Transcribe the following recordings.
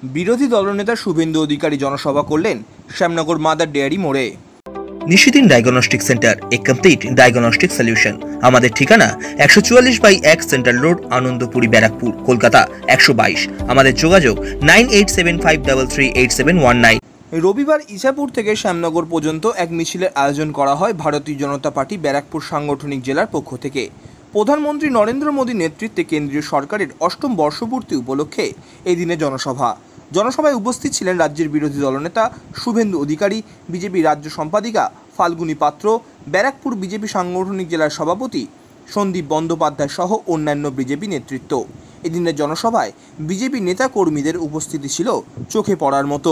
বিরোধী দলনেতা শুভেন্দু অধিকারী জনসভা করলেন শ্যামনগর মাদার ডেয়ারি মোড়ে। Nishidin diagnostic centre, a complete diagnostic solution. আমাদের ঠিকানা 144/1 সেন্ট্রাল রোড, আনন্দপুরি, ব্যারাকপুর, কলকাতা 122। আমাদের যোগাযোগ 9875338719। রবিবার ইছাপুর থেকে শ্যামনগর পর্যন্ত এক মিছিলের আয়োজন করা হয় ভারতীয় জনতা পার্টি ব্যারাকপুর সাংগঠনিক জেলার পক্ষ থেকে। প্রধানমন্ত্রী নরেন্দ্র মোদীর নেতৃত্বে কেন্দ্রীয় সরকারের ৮ম বর্ষপূর্তি উপলক্ষে এই দিনে জনসভায় উপস্থিত ছিলেন রাজ্যের বিরোধী দলনেতা শুভেন্দু অধিকারী, বিজেপি রাজ্য সম্পাদিকা ফাল্গুনী পাত্র, ব্যারাকপুর বিজেপি সাংগঠনিক জেলার সভাপতি সন্দীপ বন্দ্যোপাধ্যায় সহ অন্যান্য বিজেপি নেতৃত্ব। এদিনের জনসভায় বিজেপি নেতা কর্মীদের উপস্থিতি ছিল চোখে পড়ার মতো।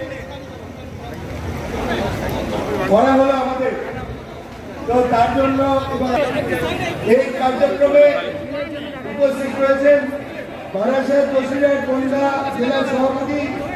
তো তার জন্য এই কার্যক্রমে উপস্থিত রয়েছেন বারাসাত বসিরহাট জেলা সভাপতি